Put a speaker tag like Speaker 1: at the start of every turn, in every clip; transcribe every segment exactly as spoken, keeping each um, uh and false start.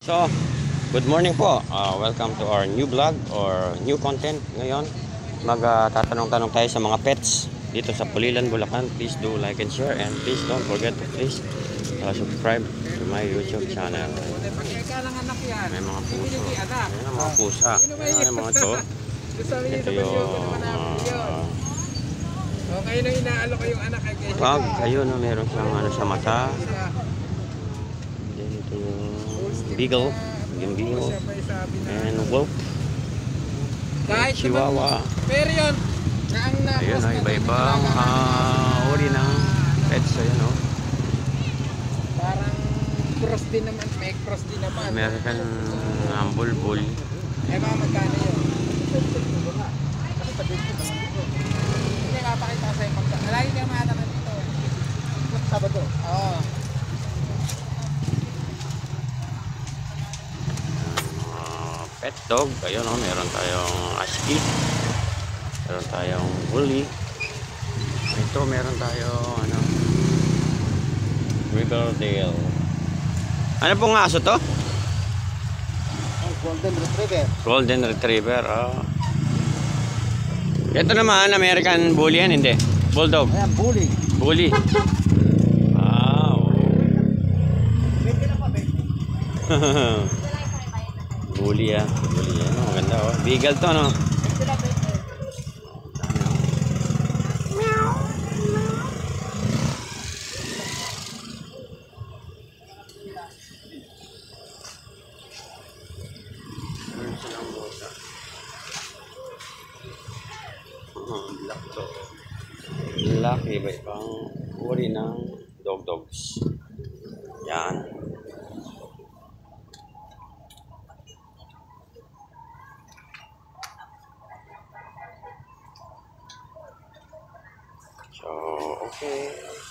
Speaker 1: So, good morning po. Uh, welcome to our new vlog or new content. Ngayon, magtatanong-tanong tayo sa mga pets dito sa Pulilan, Bulacan. Please do like and share, and please don't forget to please uh, subscribe to my YouTube channel. May mga puso. May mga pusa. May mga to. Ito yung uh,
Speaker 2: kayo na inaalok yung anak kay Kesha.
Speaker 1: pag kayo no, meron siyang ano sa mata. Then ito yung beagle, yung beagle, and wolf,
Speaker 2: Kahit
Speaker 1: chihuahua.
Speaker 2: Pero yun, na ang na
Speaker 1: Ayun, oh, iba-ibang uh, uri ng pets. Ayun, oh.
Speaker 2: parang cross din naman, may cross din naman.
Speaker 1: American um, bulbul.
Speaker 2: Eh mga magkano yun? Hindi nga pakita sa'yo magkano. Lagi ka makataman dito. Sabado? Oo.
Speaker 1: Uh, pet dog. Ayun, oh, meron tayong husky. Meron tayong bully. Ito, meron tayong ano, Riverdale. Ano pong aso to?
Speaker 2: Golden Retriever.
Speaker 1: Golden Retriever. Oh. Ito naman, American Bully yan, hindi? Bulldog.
Speaker 2: Ayan, bully.
Speaker 1: Bully. Wow. Bully ah. Bully yan. Oh, maganda oh. Beagle to, no? Black to. Black, iba-ibang uri ng dog dogs. Yan. So, okay.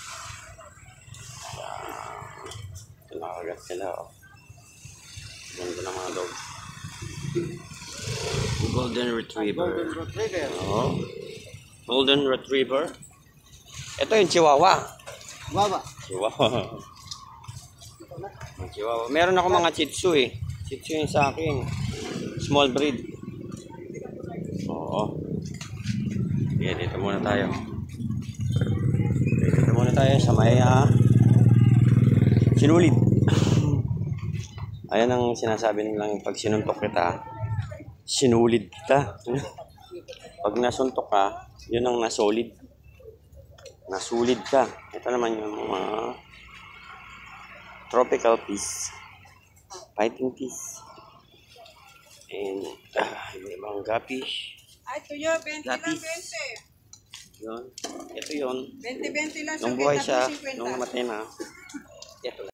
Speaker 1: Yan. Tinakagat sila, oh. Ganda ng mga dogs. Golden Retriever.
Speaker 2: Golden Retriever.
Speaker 1: Oo. Golden Retriever. Ito yung Chihuahua.
Speaker 2: Baba.
Speaker 1: Chihuahua. Yung Chihuahua. Meron ako mga Shih Tzu eh. Shih Tzu yung sa akin. Small breed. Oo. Yeah, dito muna tayo. Dito muna tayo sa may uh, sinulid. Ayan ang sinasabi nilang pag sinuntok kita, sinulid kita. Pag nasuntok ka, yun ang nasolid. Nasulid ka. Ito naman yung mga tropical peace. Fighting peace. And, ah, yung ibang gapish.
Speaker 3: Ay, tuyo, twenty lang,
Speaker 1: Lapis.
Speaker 3: twenty.
Speaker 1: Yun. Ito yun.
Speaker 3: twenty, twenty lang.
Speaker 1: Nung buhay siya, nung matay na, ito lang.